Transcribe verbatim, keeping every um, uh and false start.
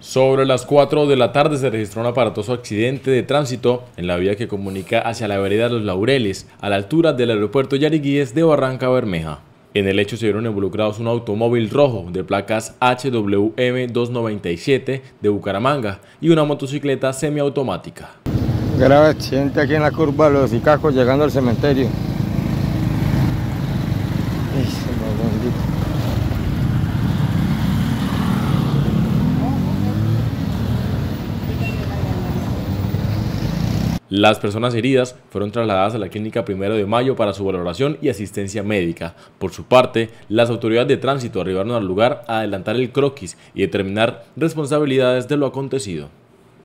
Sobre las cuatro de la tarde se registró un aparatoso accidente de tránsito en la vía que comunica hacia la vereda Los Laureles, a la altura del aeropuerto Yariguíes de Barranca Bermeja. En el hecho se vieron involucrados un automóvil rojo de placas H W M doscientos noventa y siete de Bucaramanga y una motocicleta semiautomática. Grave accidente aquí en la curva de Los Icacos llegando al cementerio. Las personas heridas fueron trasladadas a la clínica Primero de Mayo para su valoración y asistencia médica. Por su parte, las autoridades de tránsito arribaron al lugar a adelantar el croquis y determinar responsabilidades de lo acontecido.